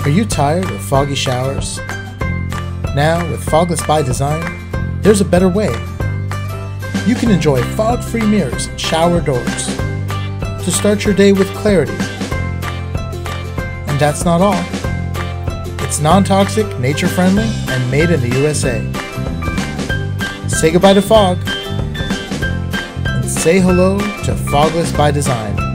Are you tired of foggy showers? Now, with Fogless by Design, there's a better way. You can enjoy fog-free mirrors and shower doors to start your day with clarity. And that's not all. It's non-toxic, nature-friendly, and made in the USA. Say goodbye to fog, and say hello to Fogless by Design.